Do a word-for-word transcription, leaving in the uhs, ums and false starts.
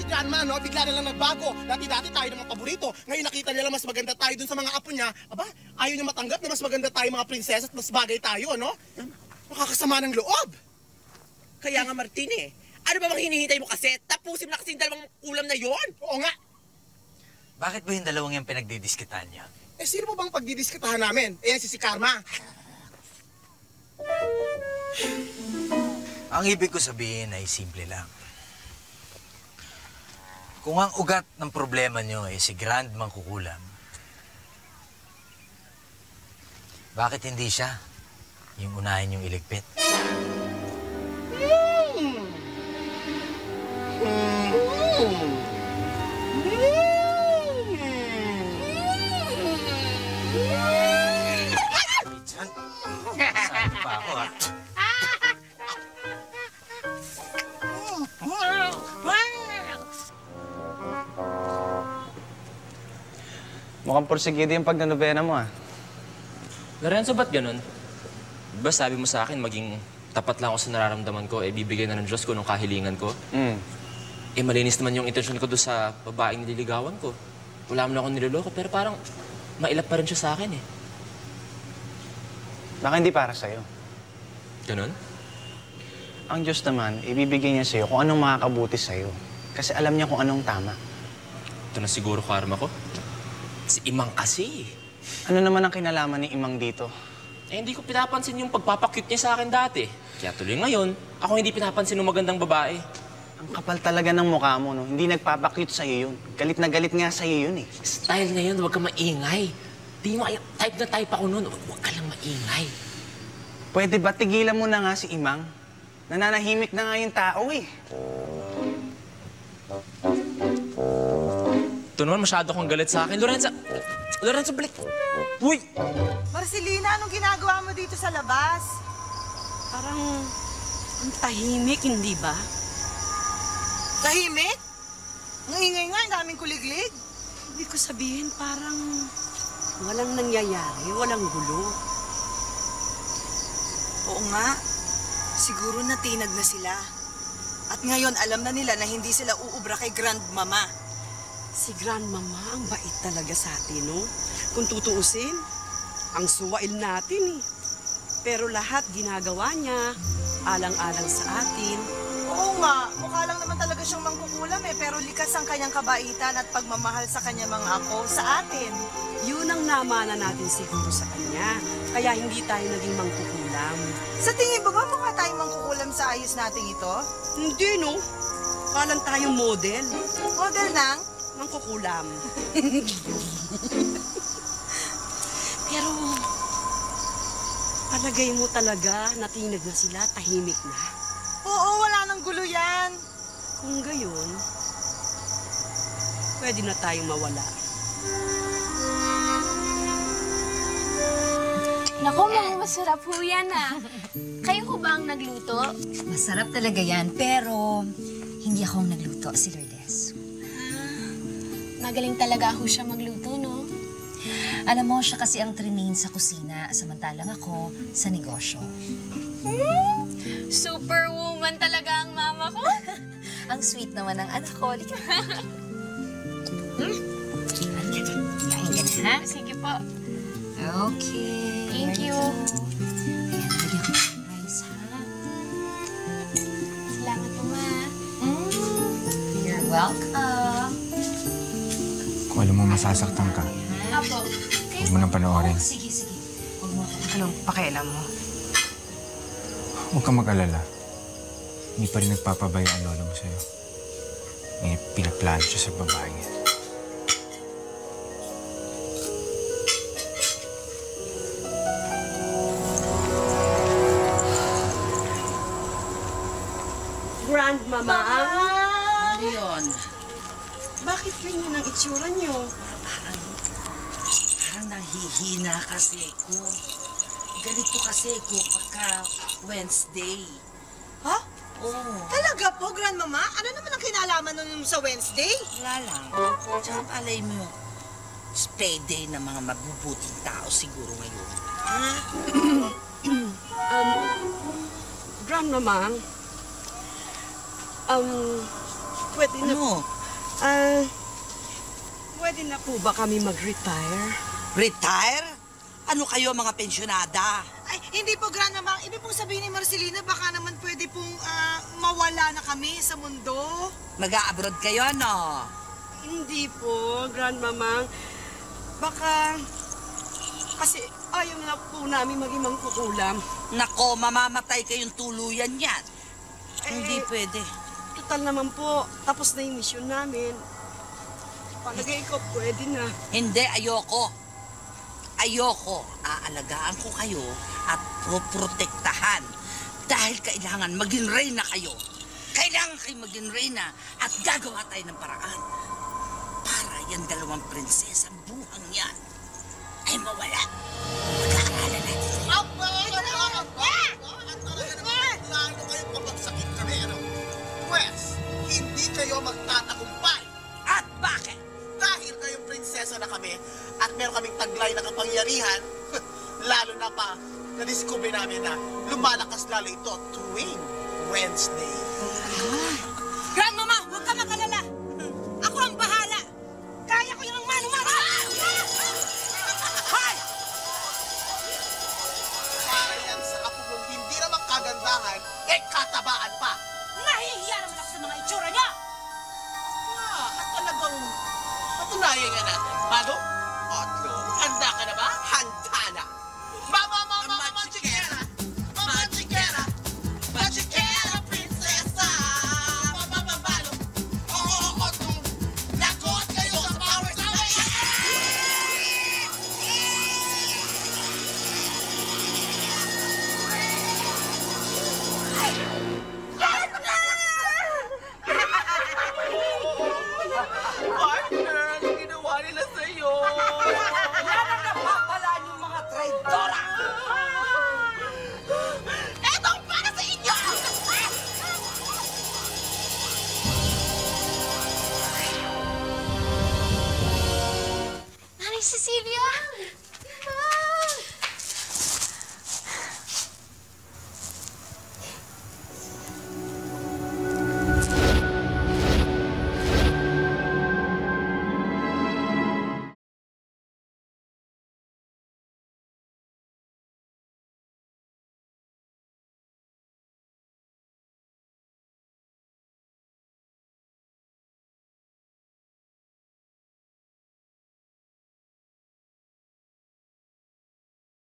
Grandma, no? Bigla na lang nagbago. Dati-dati tayo ng mga paborito. Ngayon nakita nila mas maganda tayo dun sa mga apo niya. Aba, ayaw niya matanggap na mas maganda tayo mga prinsesa at mas bagay tayo, no? Nakakasama ng loob. Kaya nga, Martine, ano ba bang hinihintay mo kasi? Tapusin mo na kasi yung dalawang ulam na yon. Oo nga. Bakit ba yung dalawang yung pinagdidiskitahan niya? Eh, sino mo bang pagdidiskitahan namin? Eh, si si Karma. Ang ibig ko sabihin ay simple lang. Kung ang ugat ng problema niyo ay si Grand Mangkukulam, bakit hindi siya yung unahin yung iligpit? Hmm. Hmm. Saan? Saan pa ako, ha? Mukhang porsigido yung pagnanobena mo, ah. Lorenzo, ba't ganun? Diba sabi mo sa akin, maging tapat lang ako sa nararamdaman ko, eh bibigay na ng Diyos ko nung kahilingan ko? Mm. Eh malinis naman yung intensyon ko doon sa babaeng nililigawan ko. Wala mo na akong niloloko, pero parang mailap pa rin siya sa akin, eh. Baka hindi para sa'yo. Ganun? Ang Diyos naman, ibibigay niya sa'yo kung anong makakabuti sa'yo. Kasi alam niya kung anong tama. Ito na siguro karma ko. Si Imang kasi. Ano naman ang kinalaman ni Imang dito? Eh, hindi ko pinapansin yung pagpapakyut niya sa akin dati. Kaya tuloy ngayon, ako hindi pinapansin ng magandang babae. Ang kapal talaga ng mukha mo, no? Hindi nagpapakyut sa'yo yun. Galit na galit nga sa'yo yun, eh. Style niya yun, huwag ka maingay. Di mo, type na type ako noon, huwag ka lang maingay. Pwede ba tigilan mo na nga si Imang? Nananahimik na nga yung tao, eh. Ito naman, masyado kong galit sa akin. Lorenzo! Lorenzo, balik! Uy! Marcelina, anong ginagawa mo dito sa labas? Parang ang tahimik, hindi ba? Tahimik? Ang ingay nga, ang daming kuliglig. Hindi ko sabihin, parang walang nangyayari, walang gulo. Oo nga. Siguro natinag na sila. At ngayon, alam na nila na hindi sila uubra kay Grandmama. Si Grandmama, ang bait talaga sa atin, no? Kung tutuusin, ang suwail natin, eh. Pero lahat ginagawa niya, alang-alang sa atin. Oo nga, mukha lang naman talaga siyang mangkukulam eh, pero likas ang kanyang kabaitan at pagmamahal sa kanyang mga apo sa atin. Yun ang namana natin siguro sa kanya, kaya hindi tayo naging mangkukulam. Sa tingin mo ba mukha tayong mangkukulam sa ayos nating ito? Hindi, no? Parang tayong model. Model ng? Mangkukulam. Pero, palagay mo talaga natinag na sila, tahimik na? Oo, wala nang gulo yan. Kung gayon, pwede na tayong mawala. Naku, mga masarap po yan ah. Kayo ko ba ang nagluto? Masarap talaga yan, pero hindi ako ang nagluto, si Lourdes. Ah, magaling talaga ako siya magluto, no? Alam mo, siya kasi ang trainee sa kusina, samantalang ako sa negosyo. Hmm, superwoman talaga ang mama ko. Ang sweet naman ng anak ko. Lika. Hmm? Kain ka na, ha? Sige po. Okay. Thank you. Ayan, lagyan ko ng rice, ha? Salamat po, ma. Mm. You're welcome. Kung alam mo masasaktan ka, Apo. huwag mo nang panoorin. Oh, sige, sige. Huwag mo. Anong pakialam mo? Huwag kang mag-alala. Hindi pa rin nagpapabaya ang lola mo sa'yo. May pinaplano siya sa babae niya. Grandmama? Ano yun? Bakit ganyan ang itsura niyo? Parang, parang nahihina kasi ko. Ganito kasi ko pagka Wednesday. Ha? Oo. Talaga po, Grandmama? Ano naman ang kinalaman nun sa Wednesday? Wala lang. Tsaka palay mo, spray day ng mga mabubuting tao siguro ngayon. Ha? um, Grandmama, um, pwede na... Ano? Ah, pwede na po ba kami mag-retire? Retire? Ano kayo mga pensyonada? Ay, hindi po, Grandmama. Ibig pong sabihin ni Marcelina, baka naman pwede pong ah, mawala na kami sa mundo. Mag-a-abroad kayo, no? Hindi po, Grandmamang. Baka... Kasi ayaw na po namin maging mangkukulam. Nako, mamamatay kayong tuluyan yan. Eh, Hindi pwede. Total naman po, tapos na yung mission namin. Palagay ko, pwede na. Hindi, ayoko. Ayoko. Aalagaan ko kayo at poprotektahan. Dahil kailangan maging reyna kayo. Kailangan kayo maging reyna at gagawa tayo ng paraan. Para yung dalawang prinsesa, buhang yan, ay mawala. Mag-aaralan natin. Aba! Aba! Aba! At talaga naman, lalo kayong kapagsakit kami, ano? Pwes, hindi kayo magtatagumpay. At bakit? Dahil kayong prinsesa na kami at meron kaming taglay na kapangyarihan, lalo na pa, na-discover namin na lumalakas lalo ito tuwing Wednesday. Grandmama, huwag ka mag-alala. Ako ang bahala. Kaya ko yung mano-mano. Hoy! Para yan sa apo mong hindi naman kagandahan, eh katabaan pa. Nahihiya naman ako sa mga itsura niya. Ah, at talagang patunayan nga natin. Malo? Otlo? Handa ka na ba? Handa na! Mama, mama, mama, Magikera! Mama, Magikera! Magikera, prinsesa! Mama, mabalo! Oo, Otlo! Lagot kayo sa powers na may...